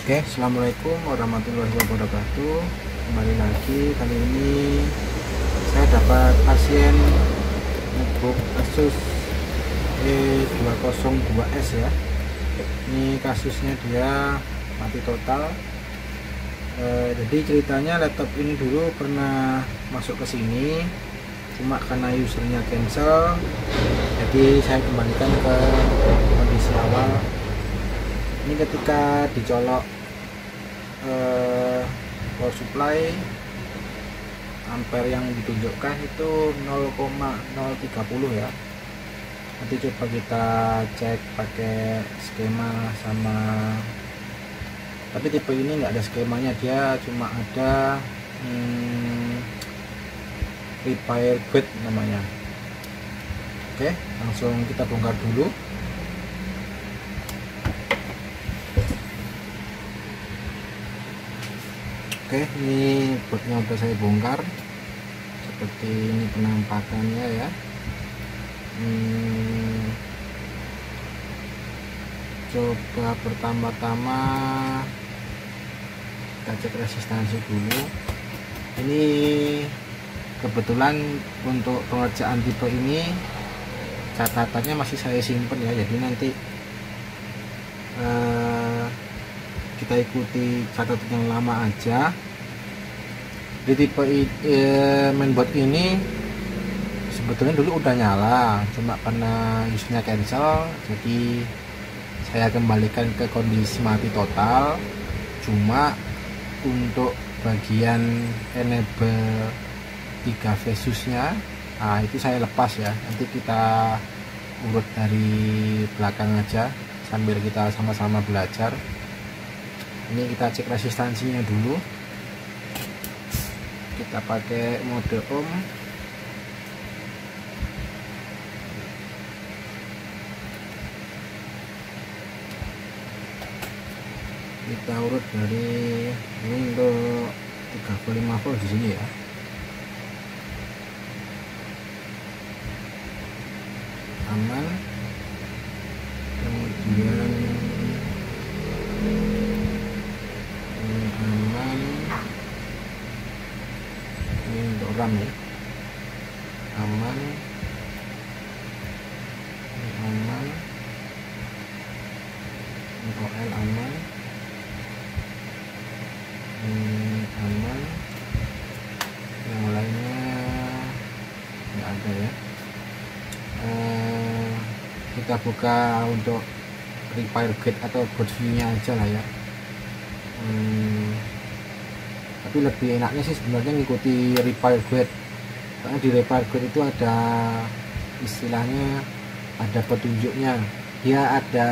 Oke, assalamualaikum warahmatullahi wabarakatuh. Kembali lagi, kali ini saya dapat pasien notebook Asus E202S ya. Ini kasusnya dia mati total. Jadi ceritanya laptop ini dulu pernah masuk ke sini, cuma karena usernya cancel, jadi saya kembalikan ke kondisi awal. Ini ketika dicolok power supply, ampere yang ditunjukkan itu 0,030 ya. Nanti coba kita cek pakai skema sama, tapi tipe ini nggak ada skemanya, dia cuma ada repair guide namanya. Oke, langsung kita bongkar dulu. Oke, ini boardnya udah saya bongkar. Seperti ini penampakannya ya. Coba pertama-tama kita cek resistansi dulu. Ini kebetulan untuk pengerjaan tipe ini catatannya masih saya simpen ya, jadi nanti kita ikuti catatan yang lama aja. Di tipe mainboard ini sebetulnya dulu udah nyala, cuma karena usernya cancel, jadi saya kembalikan ke kondisi mati total. Cuma untuk bagian enable 3 Vesusnya, nah itu saya lepas ya. Nanti kita urut dari belakang aja sambil kita sama-sama belajar. Ini kita cek resistansinya dulu. Kita pakai mode ohm. Kita urut dari ini untuk 35 volt di sini ya. Aman. Kemudian aman. Ini untuk RAM ya. Aman. Ini aman. Ini OL aman. Ini aman. Yang lainnya nggak ada ya. Kita buka untuk repair guide atau board view nya aja lah ya. Tapi lebih enaknya sih sebenarnya ngikuti repair guide, karena di repair guide itu ada istilahnya, ada petunjuknya. Dia ada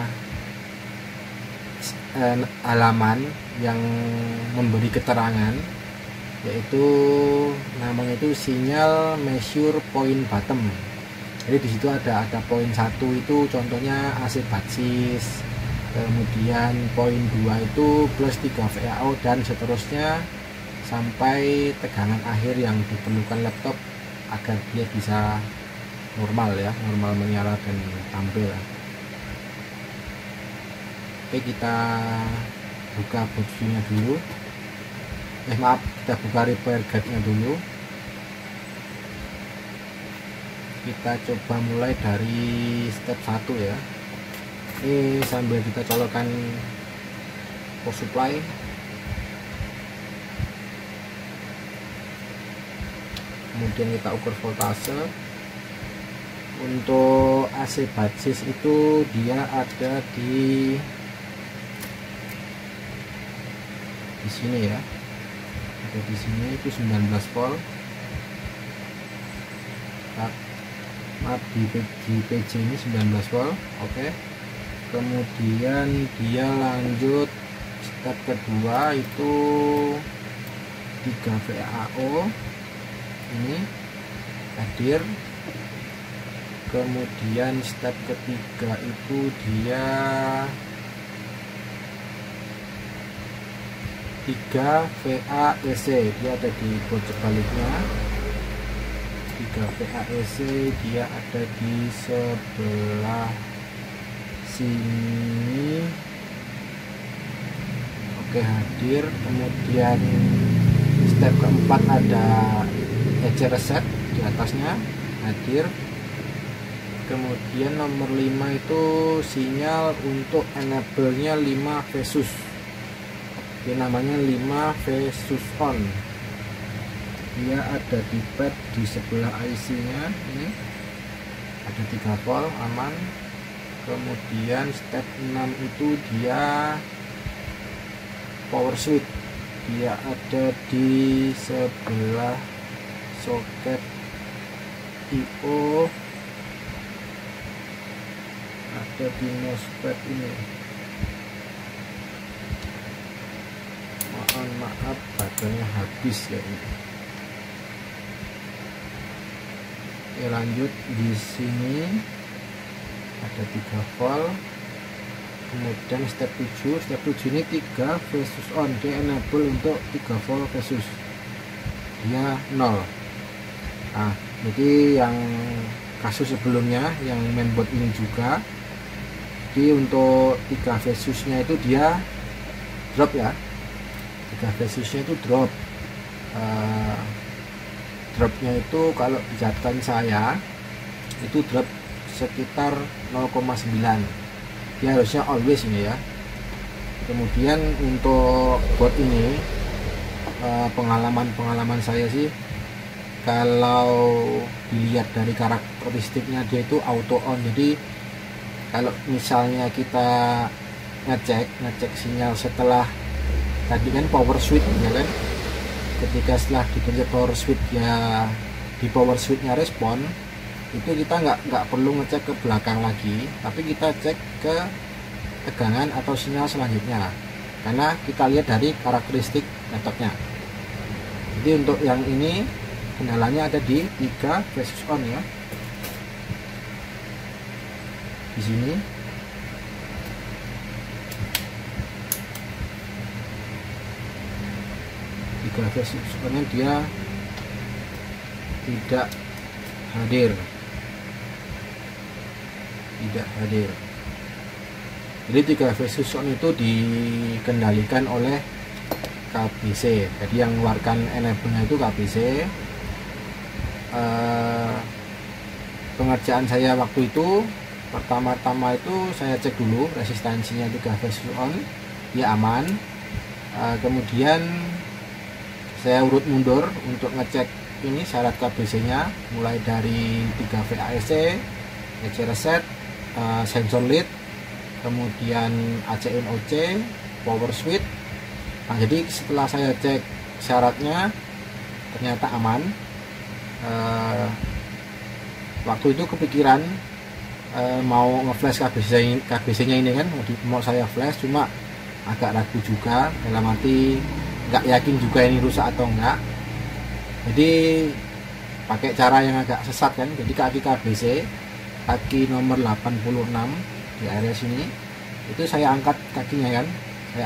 halaman yang memberi keterangan, yaitu namanya itu sinyal measure point bottom. Jadi di situ ada poin 1 itu contohnya AC basis, kemudian poin 2 itu plus 3 VAO dan seterusnya sampai tegangan akhir yang diperlukan laptop agar dia bisa normal ya, normal menyala dan tampil. Oke, kita buka board view nya dulu. Maaf, kita buka repair guide nya dulu. Kita coba mulai dari step 1 ya. Ini sambil kita colokkan power supply. Kemudian kita ukur voltase. Untuk AC basis itu dia ada di sini ya. Ada di sini itu 19 volt. Maaf, di PJ ini 19 volt. Oke. Kemudian dia lanjut step kedua itu 3 VAO ini hadir. Kemudian step ketiga itu dia 3 VAEC, dia ada di board sebaliknya. 3 VAEC dia ada di sebelah sini. oke hadir. Kemudian step keempat ada EC reset di atasnya, hadir. Kemudian nomor 5 itu sinyal untuk enable nya 5 Vesus, ini namanya 5 Vesus on. Dia ada di pad di sebelah IC nya, ini ada 3 volt aman. Kemudian step 6 itu dia power switch, dia ada di sebelah soket IO, ada di MOSFET ini. Mohon maaf baterainya habis ya ini. Oke, lanjut di sini ada 3 volt. Kemudian step 7 ini 3 Vesus on, dia enable untuk 3 volt Vesus, dia 0. Nah, jadi yang kasus sebelumnya yang mainboard ini juga, jadi untuk 3 Vesusnya itu dia drop ya, 3 Vesusnya itu drop. Dropnya itu kalau di catatan saya itu drop sekitar 0,9, dia harusnya always ini ya. Kemudian untuk board ini pengalaman saya sih, kalau dilihat dari karakteristiknya dia itu auto on. Jadi kalau misalnya kita ngecek sinyal setelah tadi kan power switch ya kan, ketika setelah dipencet power switch ya, di power switchnya respon, itu kita nggak perlu ngecek ke belakang lagi, tapi kita cek ke tegangan atau sinyal selanjutnya, karena kita lihat dari karakteristik metodenya. Jadi untuk yang ini kendalanya ada di 3 Vesus on ya, di sini. Vesus on dia tidak hadir. Jadi 3 Vesus on itu dikendalikan oleh KBC, jadi yang mengeluarkan enable-nya itu KBC. Pengerjaan saya waktu itu pertama-tama itu saya cek dulu resistansinya 3 Vesus on, dia aman. Kemudian saya urut mundur untuk ngecek ini syarat KBC nya, mulai dari 3 VAEC, EC reset, sensor lead, kemudian ACNOC, power switch. Nah, jadi setelah saya cek syaratnya ternyata aman. Waktu itu kepikiran mau ngeflash KBC nya ini kan, mau saya flash, cuma agak ragu juga, dalam arti nggak yakin juga ini rusak atau enggak. Jadi pakai cara yang agak sesat kan, jadi kaki KBC, kaki nomor 86 di area sini itu saya angkat kakinya kan,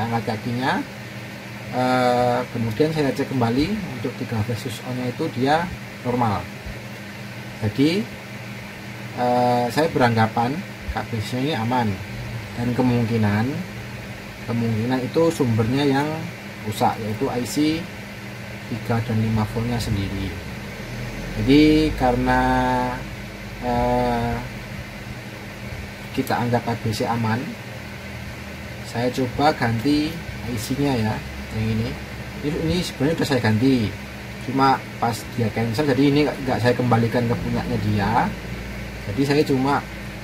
kemudian saya cek kembali untuk 3 Vesus on nya itu dia normal. Jadi saya beranggapan KBC ini aman, dan kemungkinan itu sumbernya yang rusak, yaitu IC 3 dan 5 voltnya sendiri. Jadi karena kita anggap KBC aman, saya coba ganti IC nya ya, yang ini sebenarnya sudah saya ganti, cuma pas dia cancel, jadi ini nggak saya kembalikan ke punyanya dia. Jadi saya cuma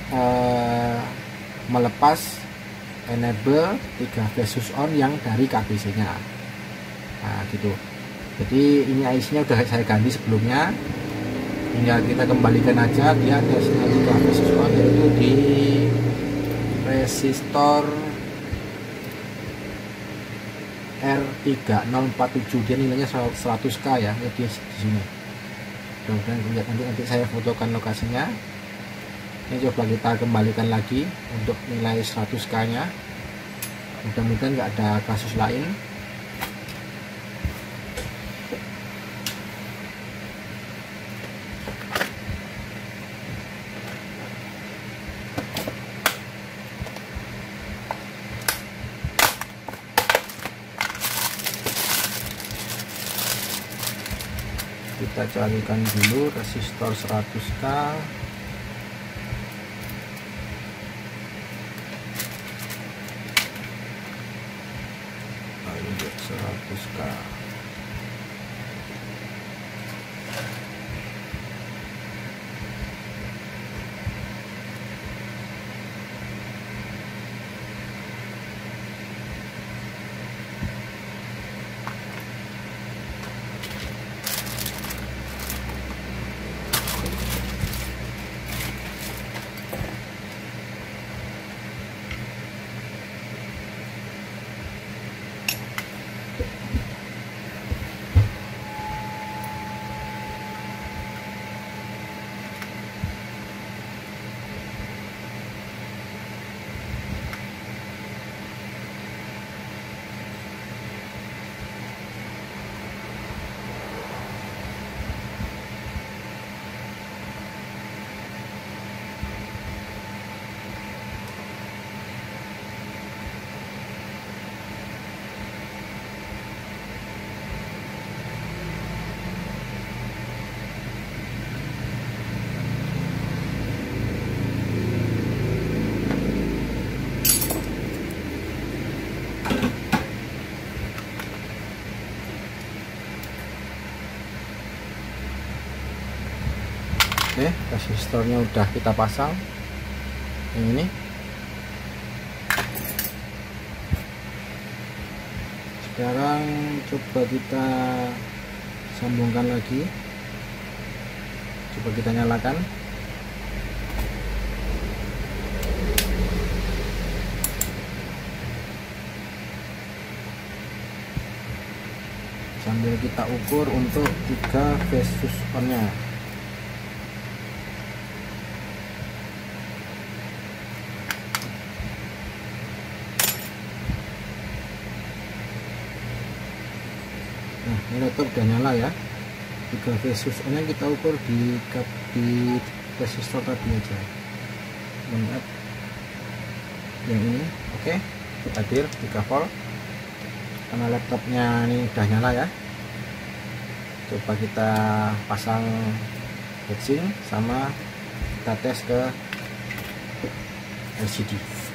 melepas enable 3 Vesus on yang dari KBC nya. Nah gitu. Jadi ini IC nya udah saya ganti sebelumnya, tinggal kita kembalikan aja. Dia ada sinyal 3 Vesus on, yaitu di resistor R3047, dia nilainya 100k ya, dia di sini. Mudah-mudahan lihat, nanti saya fotokan lokasinya. Ini coba kita kembalikan lagi untuk nilai 100k nya, mudah-mudahan nggak ada kasus lain. Kita carikan dulu resistor 100k. Lanjut 100k. Oke, resistornya udah kita pasang yang ini. Sekarang coba kita sambungkan lagi, coba kita nyalakan. Sambil kita ukur untuk 3 phase switch on-nya. Nah, ini laptop udah nyala ya. 3 phase switch on-nya kita ukur di resistor tadi aja. Lihat yang ini, oke, hadir 3 volt. Karena laptopnya ini udah nyala ya, coba kita pasang heatsink sama kita tes ke LCD.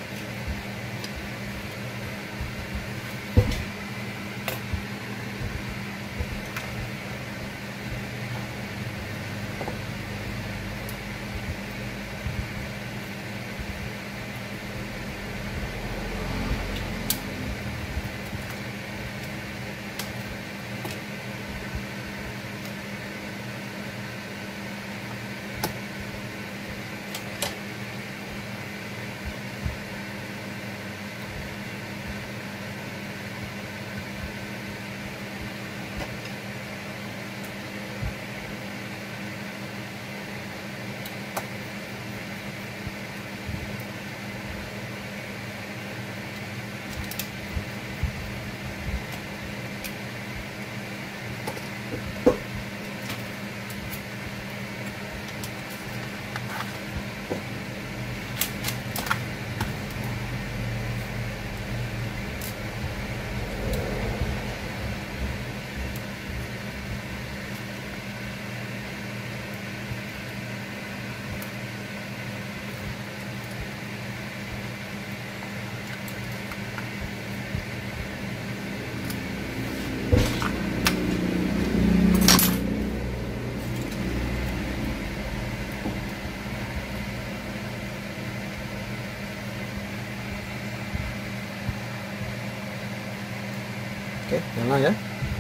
Oke, nyala ya.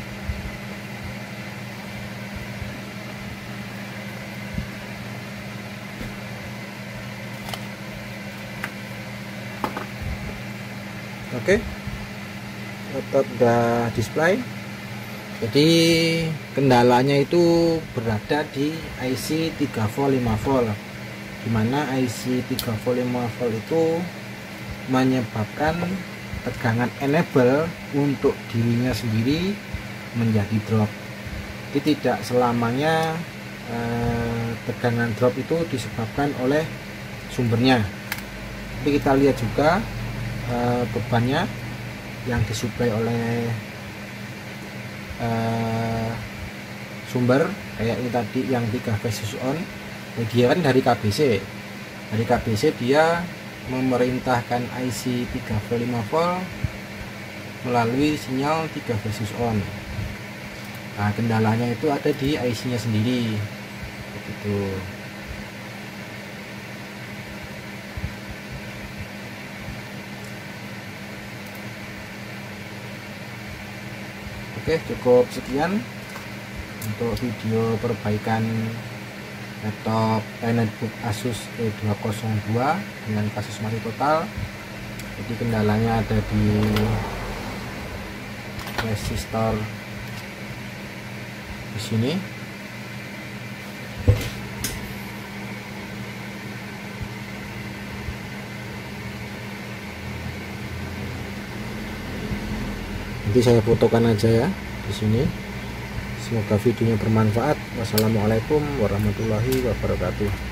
Oke, laptop udah display. Jadi kendalanya itu berada di IC 3 volt 5 volt, dimana IC 3 volt 5 volt itu menyebabkan tegangan enable untuk dirinya sendiri menjadi drop. Jadi tidak selamanya tegangan drop itu disebabkan oleh sumbernya. Jadi kita lihat juga bebannya yang disuplai oleh sumber kayak ini tadi yang 3 phase switch on. Dia kan dari KBC dia memerintahkan IC 3V5V melalui sinyal 3 phase switch on. Nah, kendalanya itu ada di IC nya sendiri begitu. Oke, cukup sekian untuk video perbaikan laptop netbook Asus E202 dengan kasus mati total. Jadi kendalanya ada di resistor di sini. Nanti saya fotokan aja ya di sini. Semoga videonya bermanfaat. Wassalamualaikum warahmatullahi wabarakatuh.